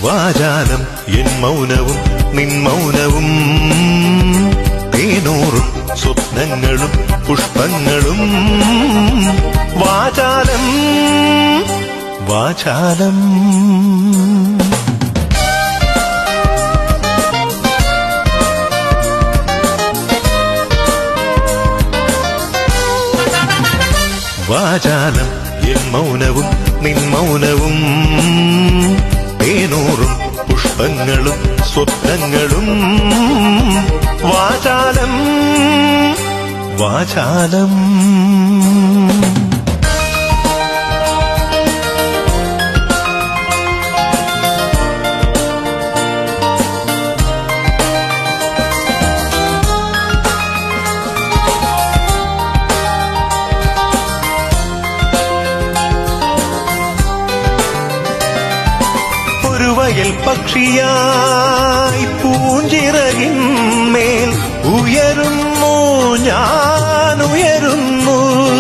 വാചാലം N മൗനവും നിൻ മൗനവും തേനൂറും സ്വപ്നങ്ങളും പുഷ്പങ്ങളും വാചാലം വാചാലം വാചാലം N മൗനവും നിൻ മൗനവും തേനൂറും പുഷ്പങ്ങളും സ്വപ്നങ്ങളും വാചാലം വാചാലം വയൽ പക്ഷിയായി പൂഞ്ചിറകിന്മേൽ ഉയരുന്നു ഞാനുയരുന്നു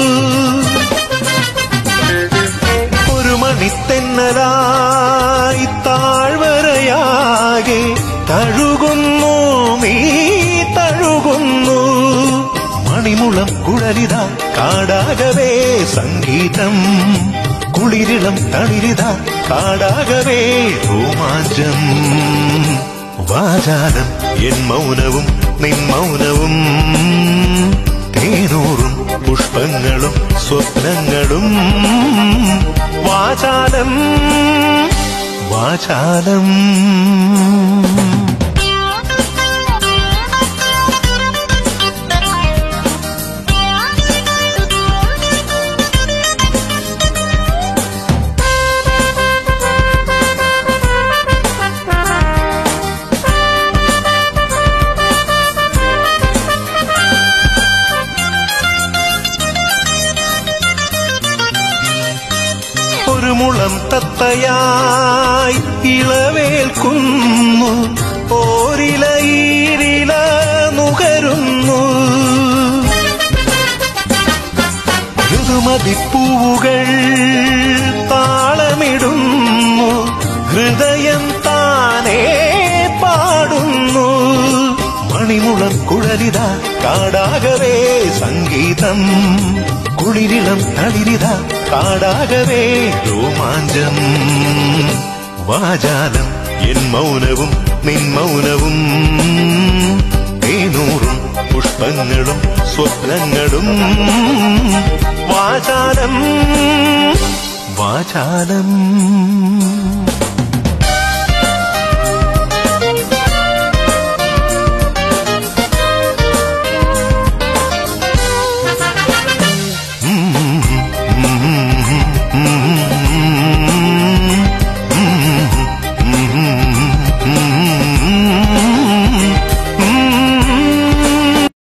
ഒരു മണിത്തെന്നലായി താഴ്വരയാകെ തഴുകുന്നു നീ തഴുകുന്നു മണിമുളം കുഴലിത കാടാകവേ സംഗീതം കുളിരിളം തളിരിത കാടാകവേ രോമാഞ്ചം വാചാലം എൻ മൗനവും നിൻ മൗനവും തേനൂറും പുഷ്പങ്ങളും സ്വപ്നങ്ങളും വാചാലം വാചാലം ഒരു മുളം തത്തയായി ഇളവേൽക്കുന്നു ഓരില ഈരില നുകരുന്നു ഋതുമതിപ്പൂവുകൾ താളമിടുന്നു ഹൃദയം താനേ പാടുന്നു മണിമുളം കുഴലിത കാടാകവേ സംഗീതം കുളിരിളം തളിരിത കാടാകവേ രോമാഞ്ചം വാചാലം എൻ മൗനവും നിൻ മൗനവും തേനൂറും പുഷ്പങ്ങളും സ്വപ്നങ്ങളും വാചാലം വാചാലം